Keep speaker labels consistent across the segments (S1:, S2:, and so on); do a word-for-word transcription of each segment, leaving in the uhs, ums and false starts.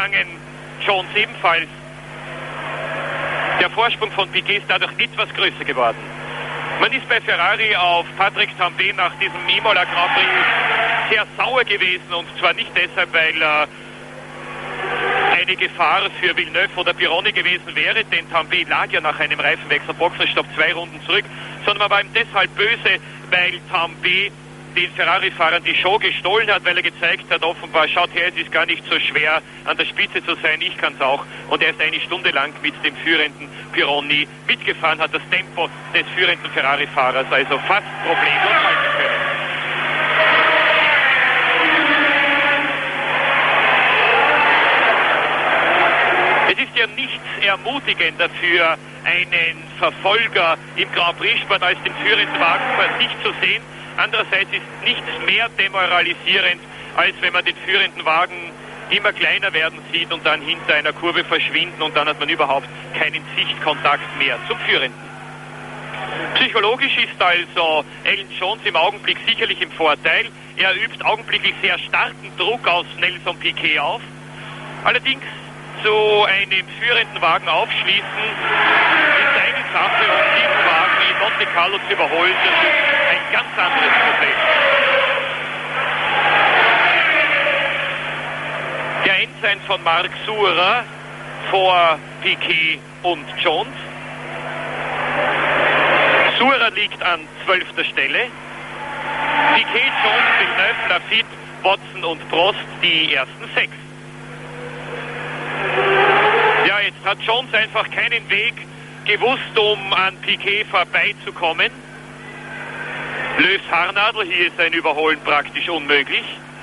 S1: gegangen, Jones ebenfalls. Der Vorsprung von Piquet ist dadurch etwas größer geworden. Man ist bei Ferrari auf Patrick Tambay nach diesem Imola Grand Prix sehr sauer gewesen, und zwar nicht deshalb, weil er eine Gefahr für Villeneuve oder Pironi gewesen wäre, denn Tambay lag ja nach einem Reifenwechsel, Boxenstopp zwei Runden zurück, sondern man war ihm deshalb böse, weil Tambay den Ferrari-Fahrern die Show gestohlen hat, weil er gezeigt hat, offenbar, schaut her, es ist gar nicht so schwer, an der Spitze zu sein, ich kann es auch. Und er ist eine Stunde lang mit dem führenden Pironi mitgefahren, hat das Tempo des führenden Ferrari-Fahrers also fast problemlos halten können. Es ist ja nichts ermutigender für einen Verfolger im Grand Prix-Sport als den führenden Wagen vor sich zu sehen. Andererseits ist nichts mehr demoralisierend, als wenn man den führenden Wagen immer kleiner werden sieht und dann hinter einer Kurve verschwinden, und dann hat man überhaupt keinen Sichtkontakt mehr zum Führenden. Psychologisch ist also Alan Jones im Augenblick sicherlich im Vorteil. Er übt augenblicklich sehr starken Druck aus Nelson Piquet auf. Allerdings zu einem führenden Wagen aufschließen ist eine Sache, und diesen Wagen in Monte Carlo zu überholen, das ist ein ganz anderes Problem. Der Ensign von Marc Surer vor Piquet und Jones. Surer liegt an zwölfter Stelle. Piquet, Jones, Villeneuve, Lafitte, Watson und Prost die ersten sechs. Ja, jetzt hat Jones einfach keinen Weg gewusst, um an Piquet vorbeizukommen. Löws Haarnadel, hier ist ein Überholen praktisch unmöglich.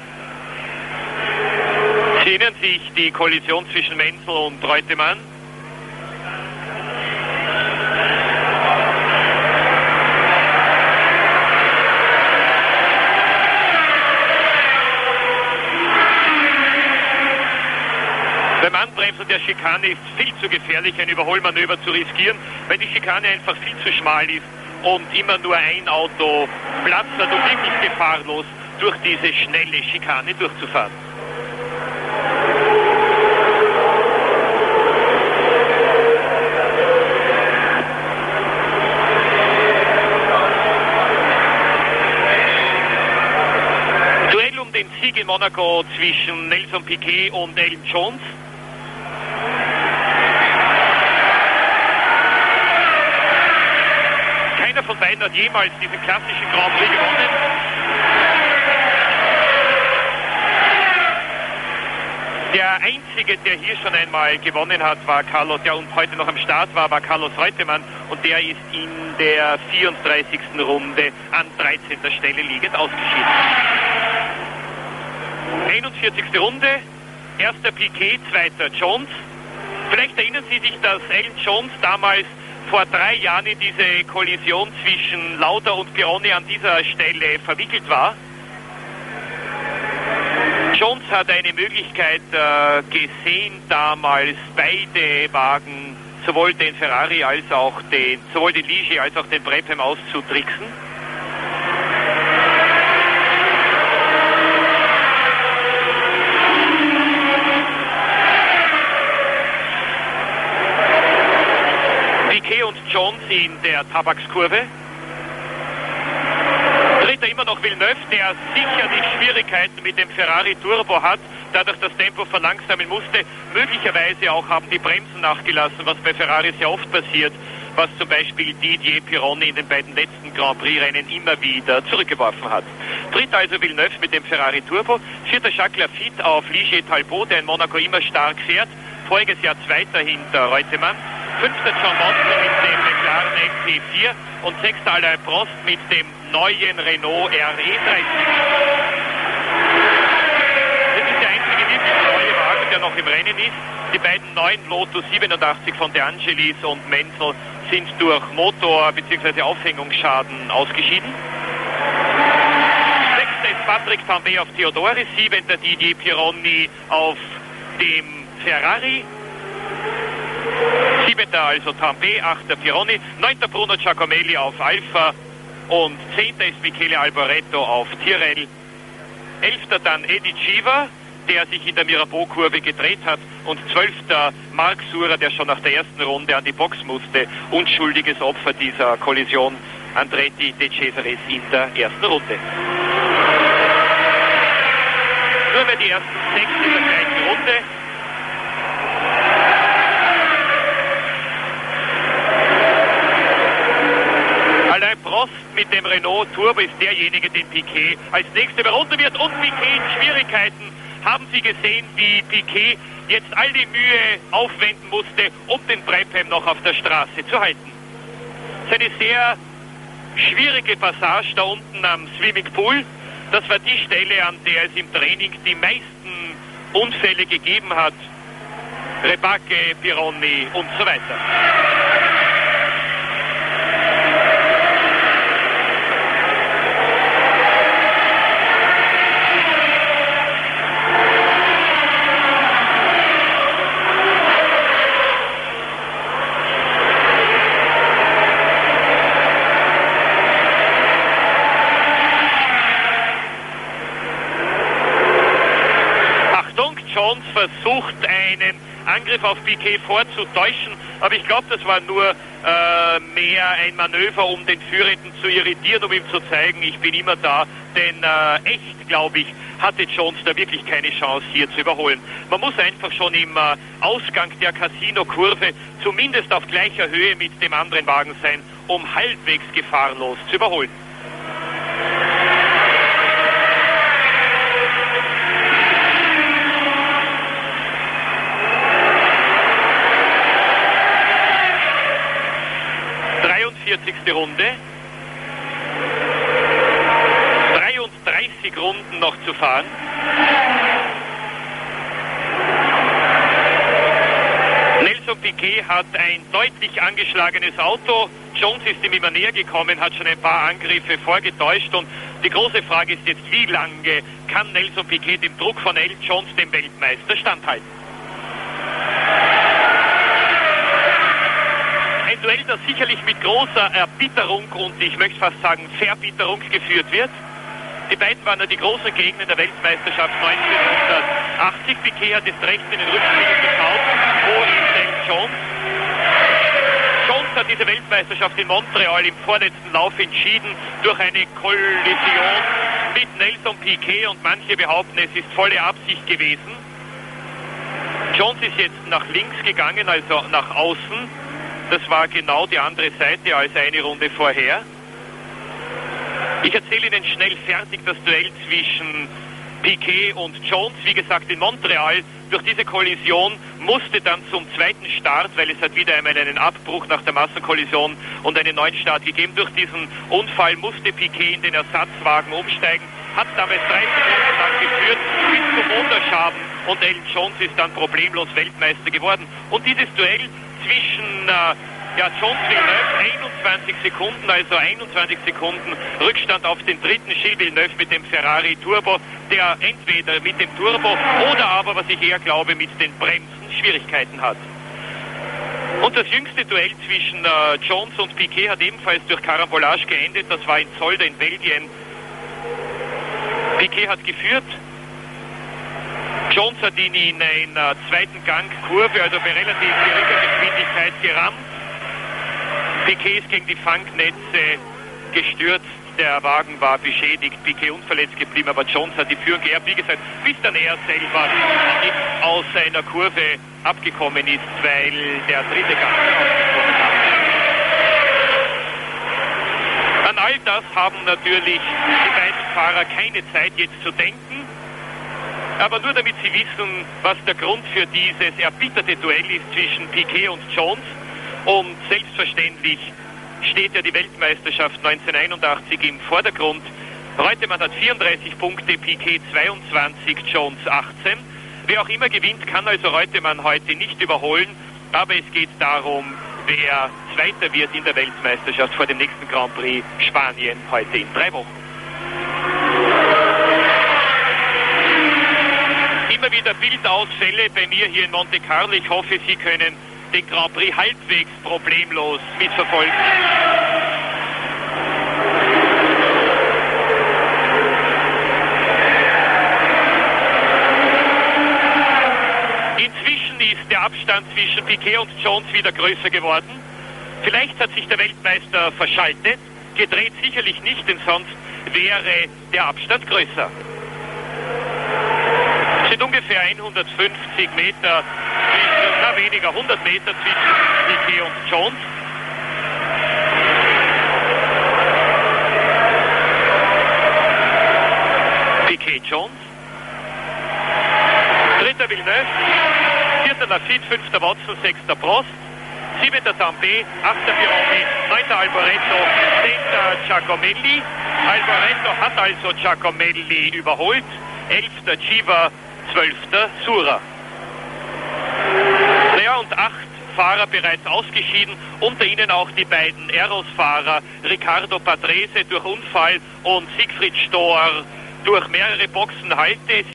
S1: Sie erinnern sich die Kollision zwischen Menzel und Reutemann. Beim Anbremsen der Schikane ist viel zu gefährlich, ein Überholmanöver zu riskieren, weil die Schikane einfach viel zu schmal ist und immer nur ein Auto Platz hat, um wirklich gefahrlos durch diese schnelle Schikane durchzufahren. Duell um den Sieg in Monaco zwischen Nelson Piquet und Alan Jones. Keiner von beiden hat jemals diesen klassischen Grand Prix gewonnen. Der einzige, der hier schon einmal gewonnen hat, war Carlos, der und heute noch am Start war, war Carlos Reutemann, und der ist in der vierunddreißigsten Runde an dreizehnter Stelle liegend ausgeschieden. einundvierzigste Runde, erster Piquet, zweiter Jones. Vielleicht erinnern Sie sich, dass Alan Jones damals vor drei Jahren in diese Kollision zwischen Lauda und Pironi an dieser Stelle verwickelt war. Jones hat eine Möglichkeit äh, gesehen, damals beide Wagen, sowohl den Ferrari als auch den, sowohl den Ligier als auch den Brabham auszutricksen. Piquet und Jones in der Tabakskurve. Dritter immer noch Villeneuve, der sicherlich Schwierigkeiten mit dem Ferrari Turbo hat, dadurch das Tempo verlangsamen musste. Möglicherweise auch haben die Bremsen nachgelassen, was bei Ferrari sehr oft passiert, was zum Beispiel Didier Pironi in den beiden letzten Grand Prix-Rennen immer wieder zurückgeworfen hat. Dritter also Villeneuve mit dem Ferrari Turbo. Vierter Jacques Lafitte auf Ligier Talbot, der in Monaco immer stark fährt. Voriges Jahr Zweiter hinter Reutemann. Fünfter John Monster mit dem McLaren M P vier und sechster Alain Prost mit dem neuen Renault R E dreißig. Das ist der einzige wirklich neue Wagen, der noch im Rennen ist. Die beiden neuen Lotus siebenundachtzig von De Angelis und Menzel sind durch Motor- bzw. Aufhängungsschaden ausgeschieden. Sechster ist Patrick Tambay auf Theodore, siebenter Didier Pironi auf dem Ferrari. Siebenter also Tambay, achter Pironi, neunter Bruno Giacomelli auf Alfa und zehnter ist Michele Alboreto auf Tyrrell. Elfter dann Eddie Cheever, der sich in der Mirabeau-Kurve gedreht hat, und zwölfter Marc Surer, der schon nach der ersten Runde an die Box musste, unschuldiges Opfer dieser Kollision, Andretti De Cesaris in der ersten Runde. Nur mehr die ersten sechs in der gleichen Runde. Alain Prost mit dem Renault Turbo ist derjenige, den Piquet als nächster überrunden wird, und Piquet in Schwierigkeiten. Haben Sie gesehen, wie Piquet jetzt all die Mühe aufwenden musste, um den Brabham noch auf der Straße zu halten? Es ist eine sehr schwierige Passage da unten am Swimmingpool. Das war die Stelle, an der es im Training die meisten Unfälle gegeben hat. Rebacke, Pironi und so weiter. Jones versucht, einen Angriff auf Piquet vorzutäuschen, aber ich glaube, das war nur äh, mehr ein Manöver, um den Führenden zu irritieren, um ihm zu zeigen, ich bin immer da, denn äh, echt, glaube ich, hatte Jones da wirklich keine Chance, hier zu überholen. Man muss einfach schon im äh, Ausgang der Casino-Kurve zumindest auf gleicher Höhe mit dem anderen Wagen sein, um halbwegs gefahrlos zu überholen. dreiundvierzigste Runde. dreiunddreißig Runden noch zu fahren. Nelson Piquet hat ein deutlich angeschlagenes Auto. Jones ist ihm immer näher gekommen, hat schon ein paar Angriffe vorgetäuscht, und die große Frage ist jetzt, wie lange kann Nelson Piquet dem Druck von Al Jones, dem Weltmeister, standhalten? Ein Duell, das sicherlich mit großer Erbitterung und ich möchte fast sagen Verbitterung geführt wird. Die beiden waren ja die großen Gegner in der Weltmeisterschaft neunzehnhundertachtzig. Piquet hat jetzt rechts in den Rückspiegel geschaut. Wo ist Al Jones? Jones hat diese Weltmeisterschaft in Montreal im vorletzten Lauf entschieden durch eine Kollision mit Nelson Piquet, und manche behaupten, es ist volle Absicht gewesen. Jones ist jetzt nach links gegangen, also nach außen. Das war genau die andere Seite als eine Runde vorher. Ich erzähle Ihnen schnell fertig das Duell zwischen Piquet und Jones. Wie gesagt, in Montreal, durch diese Kollision musste dann zum zweiten Start, weil es hat wieder einmal einen Abbruch nach der Massenkollision und einen neuen Start gegeben. Durch diesen Unfall musste Piquet in den Ersatzwagen umsteigen, hat damals dreißig Runden lang geführt bis zum Motorschaden, und Al Jones ist dann problemlos Weltmeister geworden. Und dieses Duell zwischen äh, ja, Jones Villeneuve, einundzwanzig Sekunden, also einundzwanzig Sekunden Rückstand auf den dritten, Gilles Villeneuve mit dem Ferrari Turbo, der entweder mit dem Turbo oder aber, was ich eher glaube, mit den Bremsen Schwierigkeiten hat. Und das jüngste Duell zwischen äh, Jones und Piquet hat ebenfalls durch Karambolage geendet. Das war in Zolder in Belgien. Piquet hat geführt. Jones hat ihn in einer zweiten Gang Kurve, also bei relativ geringer Geschwindigkeit, gerammt. Piquet ist gegen die Fangnetze gestürzt. Der Wagen war beschädigt, Piquet unverletzt geblieben, aber Jones hat die Führung geerbt, wie gesagt, bis dann er selber aus seiner Kurve abgekommen ist, weil der dritte Gang ausgekommen hat. An all das haben natürlich die beiden Fahrer keine Zeit jetzt zu denken. Aber nur damit Sie wissen, was der Grund für dieses erbitterte Duell ist zwischen Piquet und Jones. Und selbstverständlich steht ja die Weltmeisterschaft neunzehnhunderteinundachtzig im Vordergrund. Reutemann hat vierunddreißig Punkte, Piquet zweiundzwanzig, Jones achtzehn. Wer auch immer gewinnt, kann also Reutemann heute nicht überholen. Aber es geht darum, wer Zweiter wird in der Weltmeisterschaft vor dem nächsten Grand Prix Spanien heute in drei Wochen. Immer wieder Bildausfälle bei mir hier in Monte Carlo. Ich hoffe, Sie können den Grand Prix halbwegs problemlos mitverfolgen. ist der Abstand zwischen Piquet und Jones wieder größer geworden. Vielleicht hat sich der Weltmeister verschaltet, gedreht sicherlich nicht, denn sonst wäre der Abstand größer. Es sind ungefähr hundertfünfzig Meter, zwischen, na weniger, hundert Meter zwischen Piquet und Jones. Piquet Jones. Dritter Villeneuve, vierter Lafitte, fünfter Watson, sechster Prost, siebenter Tambay, achter Pironi, neunter Alboreto, zehnter Giacomelli. Alboreto hat also Giacomelli überholt, elfter Giva, zwölfter Sura. Naja, und acht Fahrer bereits ausgeschieden, unter ihnen auch die beiden Eros-Fahrer Riccardo Patrese durch Unfall und Siegfried Stohr durch mehrere Boxenhalte.